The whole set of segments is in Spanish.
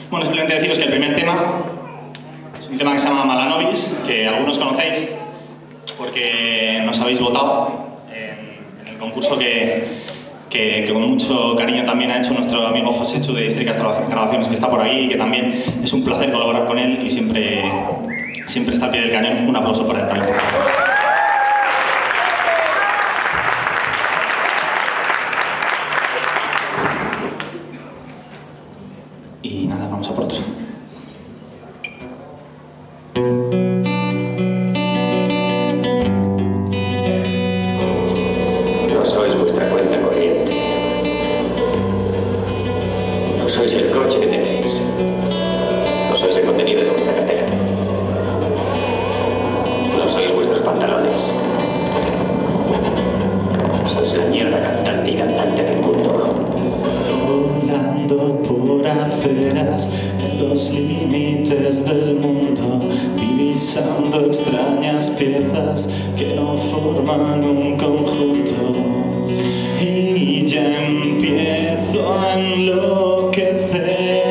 Bueno, simplemente deciros que el primer tema es un tema que se llama Malanovis, que algunos conocéis porque nos habéis votado en el concurso que con mucho cariño también ha hecho nuestro amigo José Chu de Histéricas Grabaciones, que está por ahí, y que también es un placer colaborar con él y siempre está al pie del cañón. Un aplauso para él también, por favor. Y nada, vamos a por otro. No sois vuestra cuenta corriente. No sois el coche que tenéis. No sois el contenido de vuestra cartera. No sois vuestros pantalones. Sois la mierda cantante y danzante del mundo. Volando por aceras en los límites del mundo, divisando extrañas piezas que no forman un conjunto, y ya empiezo a enloquecer.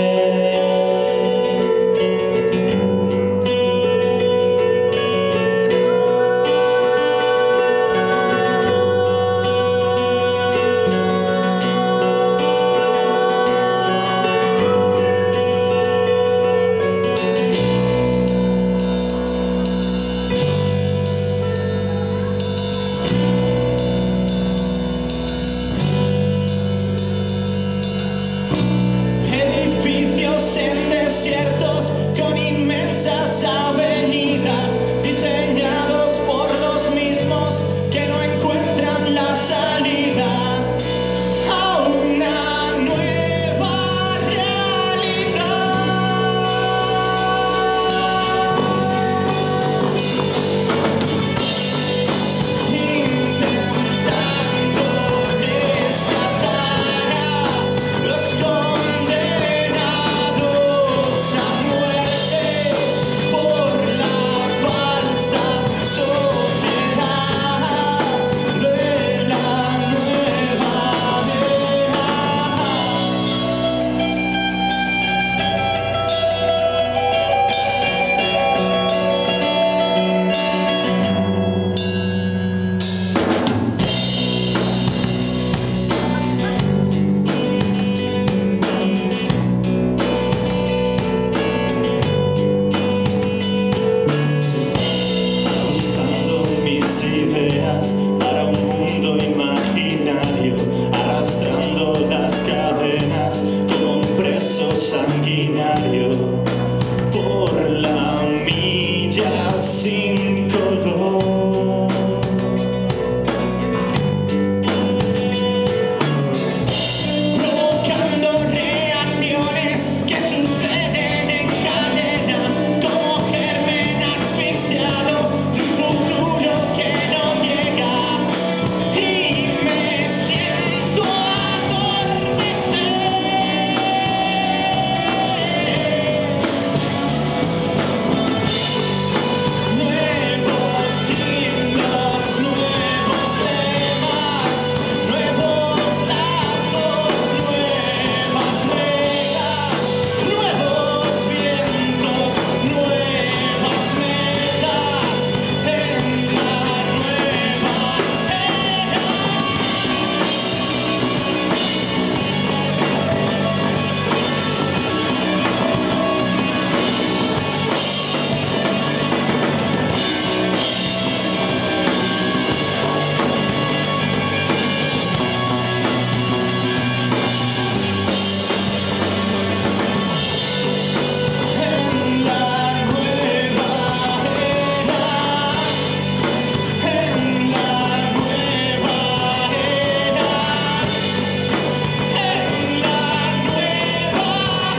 Para un mundo imaginario, arrastrando las cadenas como un preso sanguinario por la milla sin color. Provocando reacciones que suceden en cadena como germen asfixiado de un futuro que no llega, y me siento adormecer. Nuevos himnos, nuevos temas, nuevos lazos, nuevas ruedas, nuevos vientos, nuevas metas en la nueva era. En la nueva era, en la nueva era, en la nueva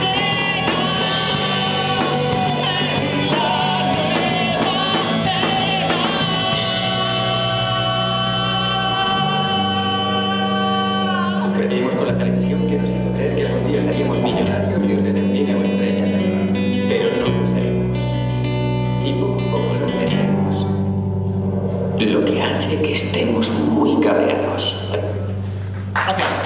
Crecimos con la televisión que nos hizo creer que algún día seríamos millonarios, dioses del cine o estrellas del mar. Pero no lo seremos. Y poco a poco lo entendemos. Lo que hace que estemos muy cabreados. Gracias.